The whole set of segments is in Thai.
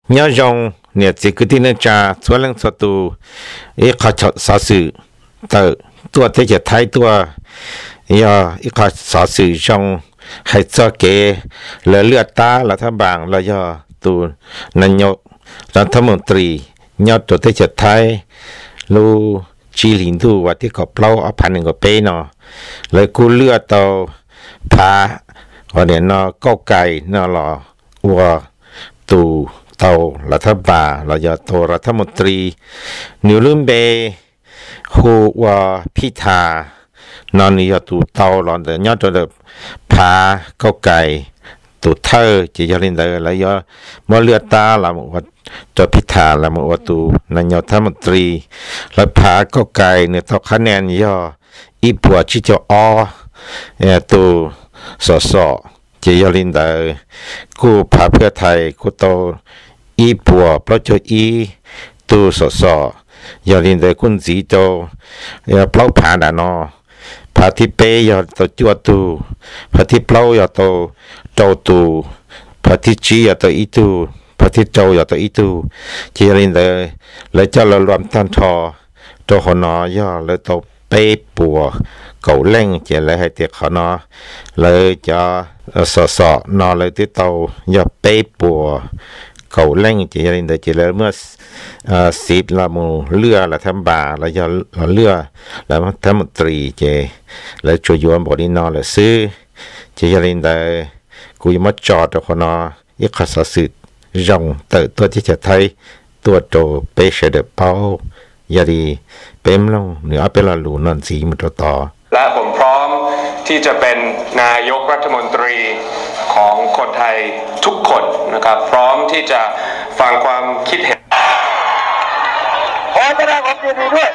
nhớ rằngเนี่ยจะคือที่นั่นจะส่วนเรื่องสตูเขาชอบสอสื่อแต่ตัวที่จะไทยตัวเขาสอสื่อจงให้เจ้าเก๋เลือดตารัฐบาลแล้วตัวนายกรัฐมนตรียอดตัวที่จะไทยรู้จีลินดูว่าที่เขาเปล่าเอาพันหนึ่งก็เป้เนาะเลยกูเลือดตัวพาวันนี้เนาะก็ไก่เนาะหรอว่าตูเตารัฐบาลเราจะตัวรัฐมนตรีนิวลุมเบฮูว่าพิธานอนนี่ตูเตาหลอนแต่ยอดตัวพาก็ไก่ตัวเธอจะยอลินเดอร์แล้วมอเลือดตาเราว่าตัวพิธาเราว่าตัวนายกรัฐมนตรีแล้วพาก็ไก่เนี่ยต่อคะแนนอีปัวชิจอตัวสจะยอลินเดอร์กูพาเพื่อไทยกูโตอีปัวเพราะจะตัวยอลินเดอร์คุณสีโตเพราะผ่านนอพาที่เปยตัวจวดตูพาที่เปล่าตัวโตตูพาที่จีตัวอีตูพาที่โจตัวอีตูจะยอลินเดอร์เลยจะเรารวมตั้งทอตัวหนเลยตัวเปปัวเก่าเล่งจะเลยให้เตียขอนอเลยจะนอเลยที่เตาเปปัวเขาเล่งจะยันเดจะเลยเมื่อสิบละมูเลือละทั้งบาแล้วจะเลือแล้วทั้งมนตรีจะแล้วช่วยโยนบทนี้นอเลยซื้อจะยันเดกูยังมาจอดตัวคนอีกข้อสุดจงตัวที่จะไทยตัวโตเปเชเดเป้ายาดีเป็นลงเหนือเป็นละลูนนสีมันต่อและผมพร้อมที่จะเป็นนายกรัฐมนตรีของคนไทยทุกคนนะครับพร้อมที่จะฟังความคิดเห็นขอแสดงความยินดีด้วย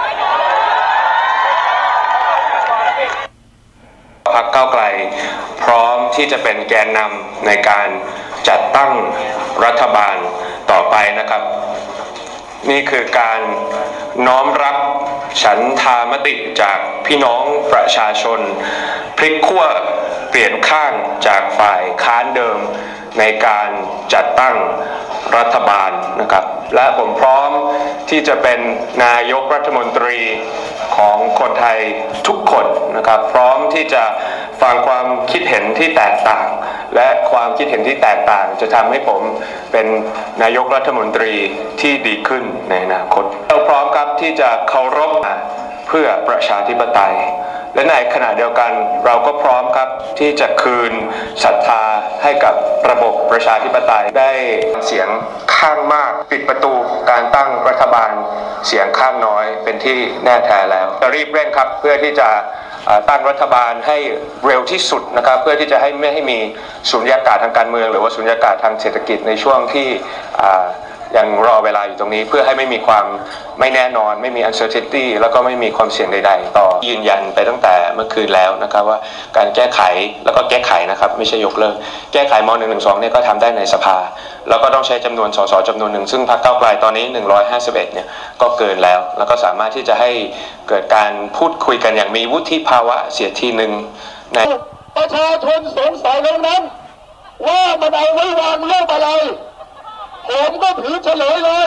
พรรคก้าวไกลพร้อมที่จะเป็นแกนนำในการจัดตั้งรัฐบาลต่อไปนะครับนี่คือการน้อมรับฉันทามติจากพี่น้องประชาชนพลิกขั้วเปลี่ยนข้างจากฝ่ายค้านเดิมในการจัดตั้งรัฐบาลนะครับและผมพร้อมที่จะเป็นนายกรัฐมนตรีของคนไทยทุกคนนะครับพร้อมที่จะฟังความคิดเห็นที่แตกต่างและความคิดเห็นที่แตกต่างจะทำให้ผมเป็นนายกรัฐมนตรีที่ดีขึ้นในอนาคตเราพร้อมครับที่จะเคารพเพื่อประชาธิปไตยและในขณะเดียวกันเราก็พร้อมครับที่จะคืนศรัทธาให้กับระบบประชาธิปไตยได้เสียงข้างมากปิดประตูการตั้งรัฐบาลเสียงข้างน้อยเป็นที่แน่แท้แล้วจะรีบเร่งครับเพื่อที่จะตั้งรัฐบาลให้เร็วที่สุดนะครับเพื่อที่จะไม่ให้มีสุญญากาศทางการเมืองหรือว่าสุญญากาศทางเศรษฐกิจในช่วงที่ยังรอเวลาอยู่ตรงนี้เพื่อให้ไม่มีความไม่แน่นอนไม่มี uncertainty แล้วก็ไม่มีความเสี่ยงใดๆต่อยืนยันไปตั้งแต่เมื่อคืนแล้วนะครับว่าการแก้ไขแล้วก็แก้ไขนะครับไม่ใช่ยกเลิกแก้ไขม.112เนี่ยก็ทำได้ในสภาแล้วก็ต้องใช้จำนวนสสจำนวนหนึ่งซึ่งพรรคก้าวไกลตอนนี้151เนี่ยก็เกินแล้วก็สามารถที่จะให้เกิดการพูดคุยกันอย่างมีวุฒิภาวะเสียทีหนึ่งในประชาชนสงสัยเรื่องนั้นว่ามันเอาไว้วางเรื่องอะไรผมก็ถือเฉลยเลย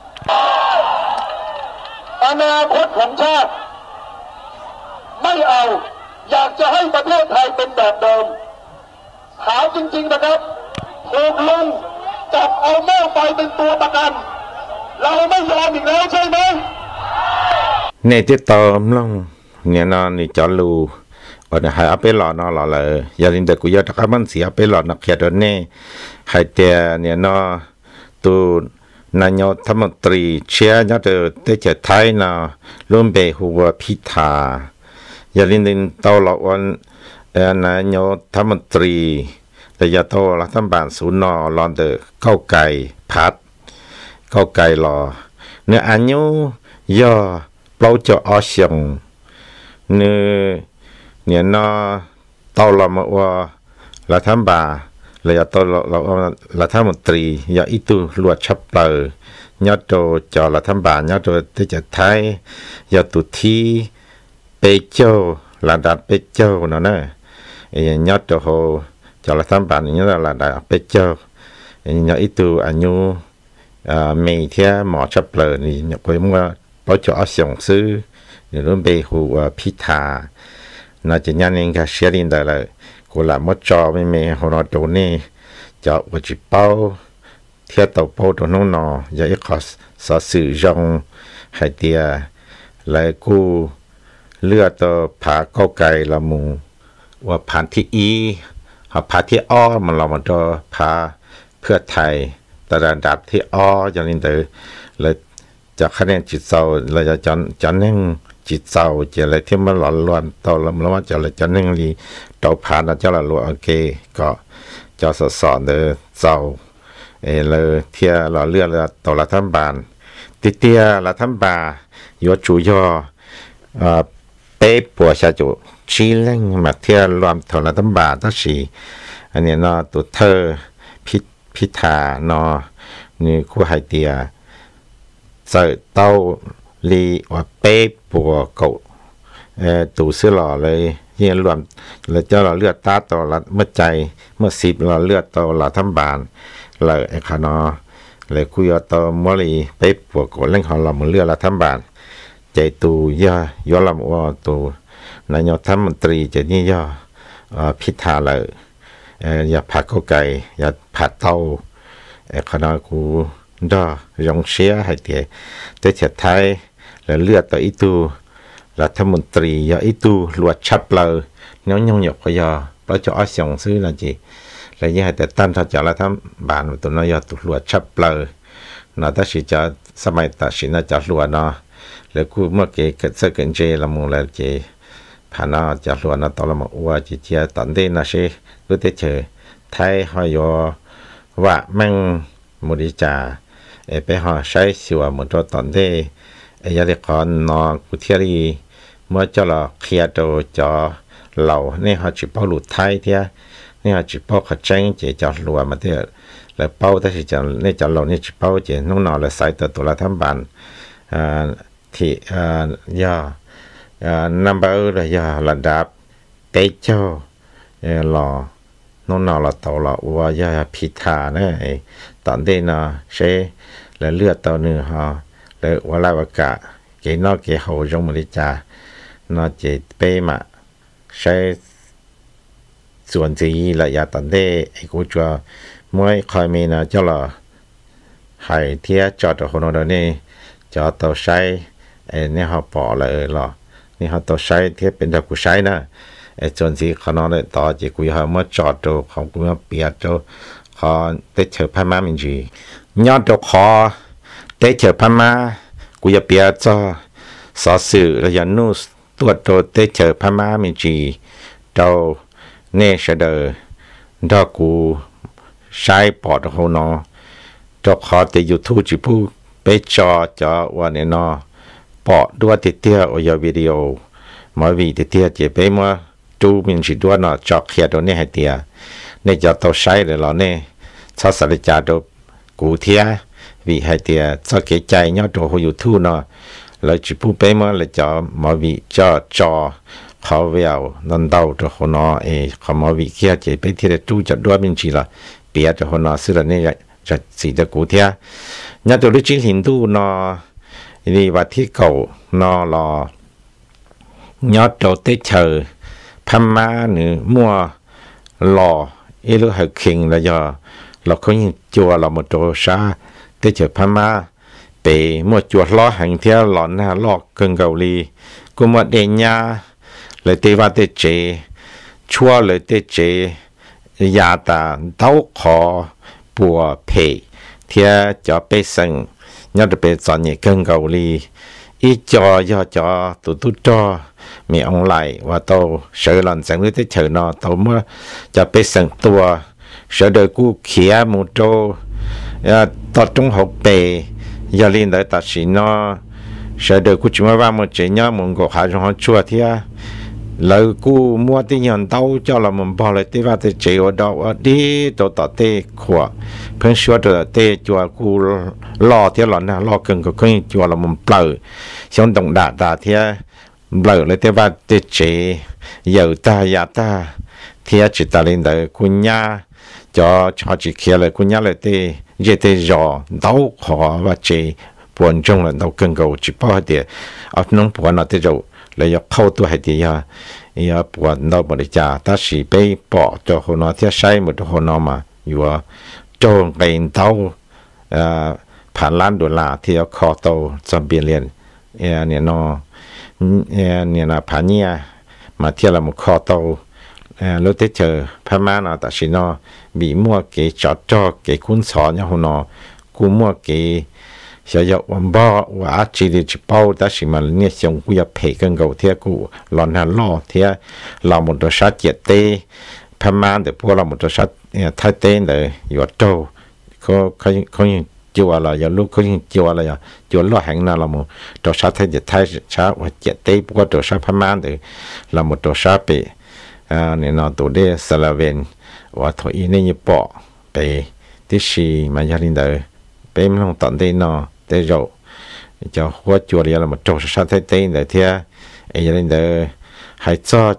อนาคตของชาติไม่เอาอยากจะให้ประเทศไทยเป็นแบบเดิมถามจริงๆนะครับถูกลุงจับเอาแม่ไฟเป็นตัวประกันเราไม่ยอมอีกแล้วใช่ไหมในที่ตอมลงเนี่ยนอนนี่จอลูวันนี้ให้เอาไปหล่อนอหล่อเลยอย่าลินเด็กกูยอดตะการมันเสียไปหล่อนักเขียนนี่ให้เตียเนี่ยนอตัวนายกรัฐมนตรีเชียร์ยอดได้จะไทยนะร่วมไปหัวพิธาอย่าลินดินเตาหลอกวันนายกรัฐมนตรีแต่อย่าโตรัฐบาลศูนย์นอรอนเดอเข้าไก่พัดเข้าไก่รอเนื้ออันยูย่อเปล่าจะออเสียงเนื้อเนี่ยนอเตาหลอกมาว่ารัฐบาลเลยจะตัวเรารัฐมนตรีอย่าอีตูลวดชับเปล่ายอดโตจอรัฐบาลยอดโตที่จะไทยยอดตุที่เปโจระดับเปโจเนาะยอดโตโหจอรัฐบาลนี่ระดับเปโจยอดอีตูอายุมีเทียหมอชับเลยนี่เนี่ยก็ว่าเราจะเอาส่งซื้อเดี๋ยวไปหัวพิธาน่าจะยันเองก็เสียดินได้เลยกูละมดจอไม่มีหัวตัวนี้จะว่าจีเป้าเทียตัวเป้าตัวนู้นนออย่าอีกขอสอสื่อจงให้เตียเลยกูเลือดตัวผาเก้าไก่ละมูว่าผ่านที่อีผ่านที่อ้อมันเรามันตัวผาเพื่อไทยแต่ระดับที่อ้ออย่างนี้เลยจะคะแนนจิตเศร้าเราจะจันนั่งจิตเศร้าจะอะไรที่มันหลอนล้วนต่อแล้วมันว่าจะอะไรจันนั่งลีต่อผ่านแล้วจะละล้วนโอเคก็จะสอนเด้อเศร้าเลยเที่ยเราเลือกต่อรัฐบาลติเตียรัฐบาลยอจูยอเป๊ะปัวชาจูชี้เล่งมาเที่ยรวมต่อรัฐบาลตั้งสี่อันนี้เนาะตัวเธอพิธาเนาะนี่คู่ไฮเตียใส่เต้าลีว่าเป๊ะปัวเก่าตูเสื้อหล่อเลยเฮียรวมแล้วเจ้าเราเลือดตาต่อรัฐเมื่อใจเมื่อ10เราเลือดต่อรัฐบาลเลยไอ้ขานอเลยคุยต่อมอลีเป๊ะปัวเก่าเล่งของเราเหมือนเลือดรัฐบาลใจตูย่อลำว่าตัวนายกรัฐมนตรีจะนี่ย่อพิธาเลยอย่าผักเข้าไก่อย่าผัดเต้าขณะกูด้อยองเชียให้เตี๋ยแต่เฉดไทยแล้วเลือดต่ออีตูรัฐมนตรีอย่าอีตูลวดชับเลยน้องยองหยกก็ย่อเราจะอ้อยส่งซื้อนะจีแล้วยังให้แต่ตั้นถ้าจะรัฐบาลตัวน้อยตุลวดชับเลยน่าจะสิจะสมัยตัดสินจะลวดเนาะแล้วกูเมื่อกี้เกิดเกินเจละมุงแล้วเจผ่านจะลวดนะตอนละมาว่าจีเจียตอนเด่นนะสิก็ได้เจอไทยหอยว่าแม่งมุดิจาไปหอใช้สิวมุดตอนเด่ยาเด็กขอนอกุเทียรีเมื่อจะเราเคลียร์ตัวจอเหล่านี่เขาจีบเป้าหลุดไทยเทียนี่เขาจีบเป้าขัดแจ้งเจจะรัวมาเถอะแล้วเป้าถ้าสิจะนี่จะเรานี่จีบเป้าเจน้องนอเลยใส่ตัวรัฐบาลที่ย่นัมเบอร์เลยย่ระดับเกจโจหล่อน้องนอเราโตเราว่าย่าพิธาเนี่ยตอนเด่นนะใช่แล้วเลือดตัวหนึ่งฮะแล้วว่าลาวกะเกนอกเกหัวจงมริจานอเจเป้มาใช้ส่วนที่ระยะตอนเด่ไอ้กูจะไม่คอยมีนะเจ้าละให้เทียจอดคนเราเนี่ยจอดตัวใช้เนี่ยเขาปอเลยหรอนี่เขาตัวใช้เทียเป็นตัวกูใช้นะจนที่เขานอนต่อจีกูเขาเมื่อจอดตัวของกูมาเปียกตัวเขาได้เจอพม่ามินจียอดตัวคอได้เจอพม่ากูจะเปียกตัวสอสื่อระยะนู้ตัวได้เจอพม่ามินจีตัวเนเชเดอร์ตัวกูใช้ปอดเขานอตัวคอแต่ยูทูบจีพูไปจอวันนี้นอปอด้วยติดเตี้ยโอยวิดีโอมาวีติดเตี้ยเจ็บไปมั้งจูมินสิด้วยนอจอกเขียตัวนี้ให้เตี้ยในจอตัวใช้เลยเราเนี่ยชอบสารจาตัวกูเทียวีให้เตี้ยชอบเกใจยอดตัวเขาอยู่ทู่นอแล้วจีพูไปมั้งเลยจอมาวีจอเขาเวียวนันเดาตัวเขานอเขามาวีเขียเจ็บไปที่จะจูจัดด้วยมินสิละเปียตัวเขานอซื้อแล้วเนี่ยจะสีจะกูเทียยอดตัวลูกชิ้นหินดูนอนี่ว่าที่เก่านอรอยอดโตเตเชอพม่าหรือมัวรอลูกหคิงแล้วยอเราเขายังจัวเราหมดโตชาเตเชอพม่าไปมัวจัวล้อหังเที่ยวหลอนหน้าลอกเกินเกาหลีกูมัวเดียร์เลยเตว่าเตเจชัวเลยเตเจยาตาเต้าคอปัวเพเที่ยจะไปสั่งยอดเป็นสอนเนี่ยเกินเกาหลีอีจอยอจอตุจอมีองไหลว่าโตเสือหลันแสงฤทธิ์เฉยนอโตเมื่อจะไปสั่งตัวเสือโดยกูเขียมูโตต่อจงหกเปยาลินได้ตัดสินอเสือโดยกูจิมาว่ามันเจียมึงก็หาจงหัวชัวเทียแล้วกูมัวที่ยันเต้าเจ้าเรามันพอเลยที่ว่าจะเจียวดอกดีตัวต่อเตะขวบเพิ่งชัวตัวเตะจัวกูรอเที่ยวหลอนนะรอเกินก็ขึ้นจัวเรามันเปล่าช่องตรงด่าเที่ยเปล่าเลยที่ว่าจะเจียวตายาตาเที่ยจิตตาลินเดอคุณย่า cho chỉ kia là cũng nhớ là tê dễ tê giò đấu họ và chỉ buồn trong là đấu cần cầu chỉ bao nhiêu ở nông buồn là tê rồi là do khâu tôi hay thì ya buồn đâu mà để trả ta chỉ bị bỏ cho họ nó theo sai một họ nó mà vừa cho cái đấuผ่านล้านดอลลาร์ที่คอโตจำเป็นเรียนเนี่ยนอเนี่ยนะผ่านเนี่ยมาเที่ยวเราหมดคอโตรู้ได้เจอพม่าเนาะแต่สินอบีมั่วเกจอดจ่อเกคุ้นสอนเนี่ยหัวนอกูมั่วเกเสียยวันบ่ว่าจีดีจิเป้าแต่สิมันเนี่ยส่งกูอยากเพกันกูเที่ยกูหลอนหันล่อเที่ยเราหมดตัวชัดเจ็ดเต้พม่าเดี๋ยวพวกเราหมดตัวชัดไทยเต้เลยอยู่โตเขาchùa là giờ lúc có chùa là giờ chùa lo hàng nào là một đồ sát thế dịch thay sát và dịch tế qua đồ sát phàm man thì là một đồ sát bị nên nó tổ đề Salaven và thôi nên như bỏ bị tí xì mà gia đình đời bị mình không tận đây nó để rồi cho qua chùa là một đồ sát thế tế để theo gia đình đời hãy cho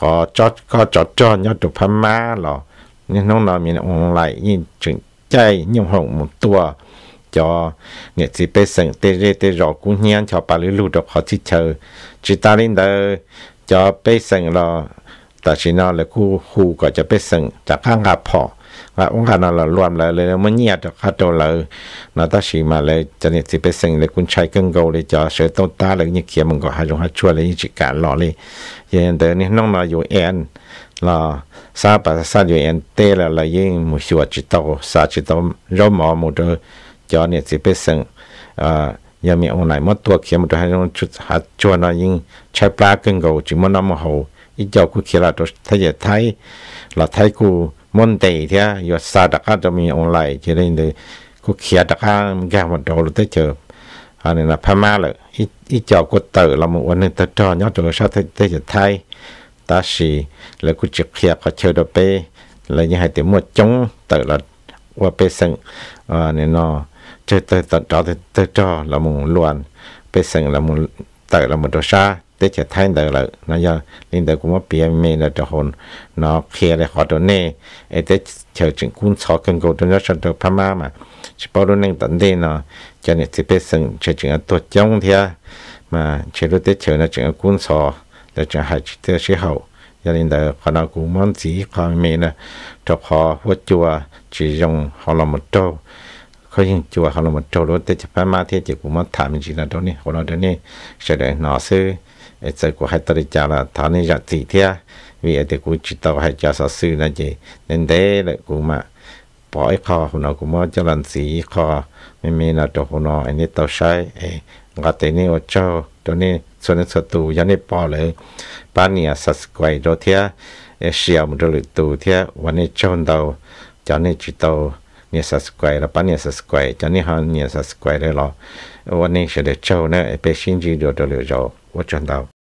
cho nhớ đồ phàm man là nhưng nó nói mình online lại như chuyện chạy nhung hồng một tua cho nghệ sĩ bê sừng tê rõ cũng nhiên cho bà lưu được họ chỉ chờ chỉ ta lên đó cho bê sừng là tại vì nó là khu gọi cho bê sừng chắc hàng gặp họ và ông hà nó là loạn lạiเลยมันเนี่ยจะขาดตัวเลยnó ta chỉ màเลยcho nghệ sĩ bê sừngเลยคุณใช้กันgoเลยcho sẽ tốt taเลยnhư kia mình gọi hai trong chuaเลยchỉ cả lọเลยhiện tại này nó nóiอยู่là sao bà saoอยู่tê là những một số chỉ tao sao chỉ tao rõ mò một đôi cho nên sẽ biết rằng giờ mình online mấtตัวเขียนมันจะให้เราชุดหัดชวนเรายิ่งใช้ปลาเก่งกูจึงมันน้ำมันหูอีเจ้ากูเขียนเราตัวถ้าจะไทยเราไทยกูมันเตะเท่าอยู่ซาดักจะมีออนไลน์จะได้เลยกูเขียนดักมันแก่มันโดนเราได้เจออันนี้นะพม่าเลยอีเจ้ากูเตะเราหมดวันนี้ตัวจอยอดตัวชาติได้จะไทยตาสีแล้วกูจะเขียนเขาเชื่อตัวเป้แล้วยังให้เต็มหมดจงเตะเราว่าเป้ซึ่งเนี่ยเนาะchơi tới cho là một luận bây giờ là một tại là một đồ sa để trở thành đời là nó giờ nên đời cũng có biển mê là cho hồn nó kia để họ đồ nè để chờ chừng cuốn sọ cần cầu cho nó sản được Pama mà chỉ bao nhiêu năm tận đây nó cho nên thì bây giờ chờ chừng tuột trong thì mà chỉ lúc để chờ nó chừng cuốn sọ để chờ hai chỉ theo sĩ hậu cho nên đời họ nó cũng món gì họ mê là cho họ vượt chùa chỉ dùng họ làm một trâuเขายังจั่วเขาลงมาโจรถแต่จะพม่าที่จะกูมาถามจริงๆนะตรงนี้คนเราเดี๋ยวนี้เสด็จหนอซื้อไอ้เจ้ากูให้ตัดจาละท่านี้จะตีเทียวิไอ้เด็กกูจิตเอาให้จ่าซื้อนะจีเน้นเด้เลยกูมาปล่อยคอคนเรากูมาจรันสีคอไม่มีนะตัวคนเราไอ้นี่ตัวใช้ไอ้กัดแต่นี่ว่าเจ้าตัวนี้ส่วนศัตรูยันนี่ปอเลยป้าเนี่ยสัสกวยโดเทียเอเชียมันจะหลุดตัวเทียวันนี้เจ้าเราจอนนี้จิตเอาเนี่ยสัสกวยแล้วป้าเนี่ยสัสกวยจอนนี้เขาเนี่ยสัสกวยเลยหรอวันนี้เสด็จเจ้าเนี่ยไปชิงจีเดียวเดียวว่าจนเรา